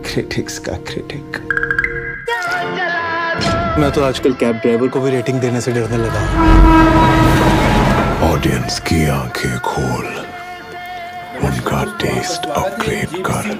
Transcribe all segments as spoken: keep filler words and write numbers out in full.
Critics का critic. मैं तो आजकल कैब ड्राइवर को भी रेटिंग देने से डरने लगा। ऑडियंस की आंखें खोल, उनका टेस्ट अपग्रेड कर।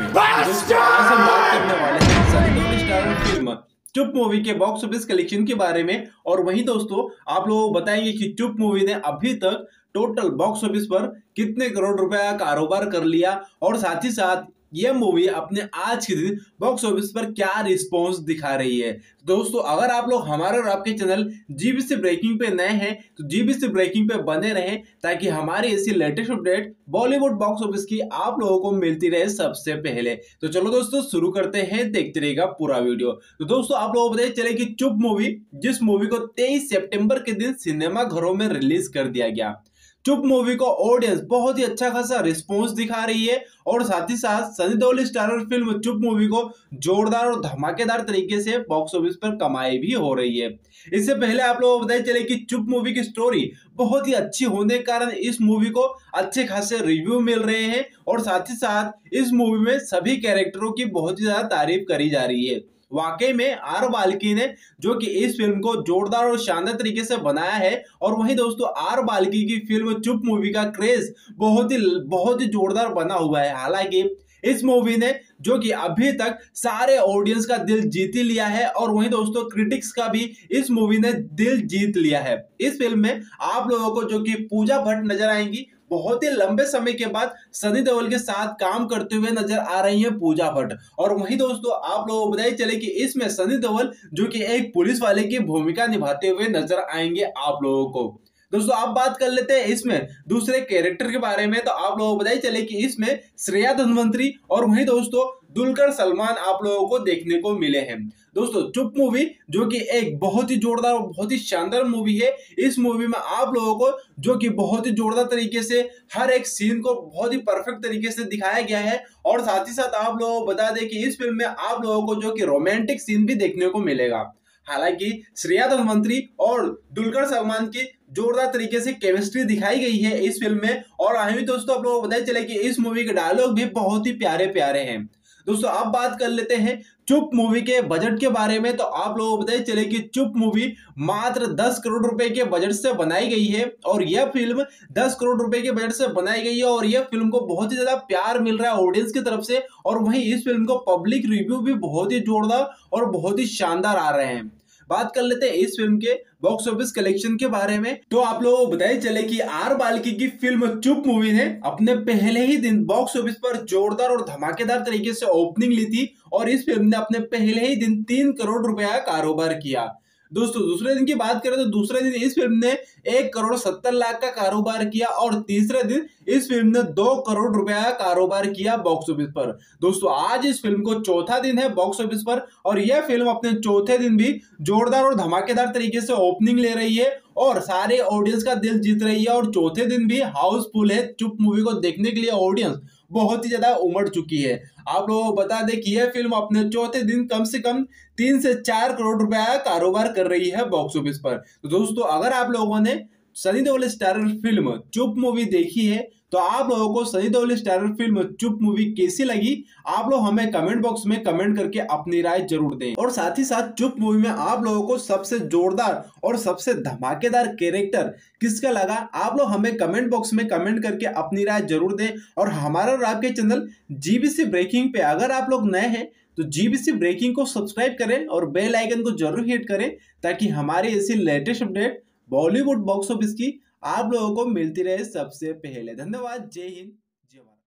चुप मूवी के बॉक्स ऑफिस कलेक्शन के बारे में, और वहीं दोस्तों आप लोगों को बताएंगे कि चुप मूवी ने अभी तक टोटल बॉक्स ऑफिस पर कितने करोड़ रुपए का कारोबार कर लिया, और साथ ही साथ यह मूवी अपने आज के दिन बॉक्स ऑफिस पर क्या रिस्पॉन्स दिखा रही है। दोस्तों अगर आप लोग हमारे और आपके चैनल जीबीसी ब्रेकिंग पे नए हैं तो जीबीसी ब्रेकिंग पे बने रहें, ताकि हमारी ऐसी latest update Bollywood box office की आप लोगों को मिलती रहे सबसे पहले। तो चलो दोस्तों शुरू करते हैं, देखते रहेगा पूरा वीडियो। तो दोस्तों आप लोगों को बताइए चले कि चुप मूवी, जिस मूवी को तेईस सितंबर के दिन सिनेमा घरों में रिलीज कर दिया गया, चुप मूवी को ऑडियंस बहुत ही अच्छा खासा रिस्पॉन्स दिखा रही है, और साथ ही साथ Sunny Deol starrer film Chup movie को जोरदार और धमाकेदार तरीके से बॉक्स ऑफिस पर कमाई भी हो रही है। इससे पहले आप लोगों को बताया चले कि चुप मूवी की स्टोरी बहुत ही अच्छी होने के कारण इस मूवी को अच्छे खासे रिव्यू मिल रहे हैं, और साथ ही साथ इस मूवी में सभी कैरेक्टरों की बहुत ही ज्यादा तारीफ करी जा रही है। वाकई में आर बाल्की ने जो कि इस फिल्म को जोरदार और शानदार तरीके से बनाया है, और वहीं दोस्तों आर बाल्की की फिल्म चुप मूवी का क्रेज बहुत ही बहुत ही जोरदार बना हुआ है। हालांकि इस मूवी ने जो कि अभी तक सारे ऑडियंस का दिल जीत ही लिया है, और वहीं दोस्तों क्रिटिक्स का भी इस मूवी ने दिल जीत लिया है। इस फिल्म में आप लोगों को जो कि पूजा भट्ट नजर आएंगी, बहुत ही लंबे समय के बाद सनी देओल के साथ काम करते हुए नजर आ रही है पूजा भट्ट। और वहीं दोस्तों आप लोगों को बताइए चले कि इसमें सनी देओल जो कि एक पुलिस वाले की भूमिका निभाते हुए नजर आएंगे आप लोगों को। दोस्तों आप बात कर लेते हैं इसमें दूसरे कैरेक्टर के बारे में, तो आप लोगों को बताइए चले कि इसमें श्रेया धन्वंतरी और वहीं दोस्तों दुलकर सलमान आप लोगों को देखने को मिले हैं। दोस्तों चुप मूवी जो कि एक बहुत ही जोरदार और बहुत ही शानदार मूवी है। इस मूवी में आप लोगों को जो कि बहुत ही जोरदार तरीके से हर एक सीन को बहुत ही परफेक्ट तरीके से दिखाया गया है, और साथ ही साथ आप लोगों को बता दें कि इस फिल्म में आप लोगों को जो कि रोमांटिक सीन भी देखने को मिलेगा। हालांकि श्रेया धन्वंतरी और दुलकर सलमान की जोरदार तरीके से केमिस्ट्री दिखाई गई है इस फिल्म में, और आगे भी दोस्तों आप लोगों को बताया चले कि इस मूवी के डायलॉग भी बहुत ही प्यारे प्यारे हैं। दोस्तों आप बात कर लेते हैं चुप मूवी के बजट के बारे में, तो आप लोगों को बताइए चले कि चुप मूवी मात्र दस करोड़ रुपए के बजट से बनाई गई है, और यह फिल्म दस करोड़ रुपए के बजट से बनाई गई है, और यह फिल्म को बहुत ही ज्यादा प्यार मिल रहा है ऑडियंस की तरफ से, और वहीं इस फिल्म को पब्लिक रिव्यू भी बहुत ही जोरदार और बहुत ही शानदार आ रहे हैं। बात कर लेते हैं इस फिल्म के बॉक्स ऑफिस कलेक्शन के बारे में, तो आप लोगों को बताइए चले कि आर बाल्की की फिल्म चुप मूवी ने अपने पहले ही दिन बॉक्स ऑफिस पर जोरदार और धमाकेदार तरीके से ओपनिंग ली थी, और इस फिल्म ने अपने पहले ही दिन तीन करोड़ रुपए का कारोबार किया। दोस्तों दूसरे दिन की बात करें तो दूसरे दिन इस फिल्म ने एक करोड़ सत्तर लाख का कारोबार किया, और तीसरे दिन इस फिल्म ने दो करोड़ रुपए का कारोबार किया बॉक्स ऑफिस पर। दोस्तों आज इस फिल्म को चौथा दिन है बॉक्स ऑफिस पर, और यह फिल्म अपने चौथे दिन भी जोरदार और धमाकेदार तरीके से ओपनिंग ले रही है, और सारे ऑडियंस का दिल जीत रही है, और चौथे दिन भी हाउसफुल है। चुप मूवी को देखने के लिए ऑडियंस बहुत ही ज्यादा उमड़ चुकी है। आप लोगों को बता दें कि यह फिल्म अपने चौथे दिन कम से कम तीन से चार करोड़ रुपए का कारोबार कर रही है बॉक्स ऑफिस पर। तो दोस्तों अगर आप लोगों ने Sunny Deol starrer film Chup movie देखी है, तो आप लोगों को Sunny Deol starrer film Chup movie कैसी लगी, आप लोग हमें कमेंट बॉक्स में कमेंट करके अपनी राय जरूर दें। और साथ ही साथ चुप मूवी में आप लोगों को सबसे जोरदार और सबसे धमाकेदार कैरेक्टर किसका लगा, आप लोग हमें कमेंट बॉक्स में कमेंट करके अपनी राय जरूर दें। और हमारा और आपके चैनल जीबीसी ब्रेकिंग पे अगर आप लोग नए हैं तो जीबीसी ब्रेकिंग को सब्सक्राइब करें और बेल आइकन को जरूर हिट करें, ताकि हमारी ऐसी latest update Bollywood box office की आप लोगों को मिलती रहे सबसे पहले। धन्यवाद। जय हिंद।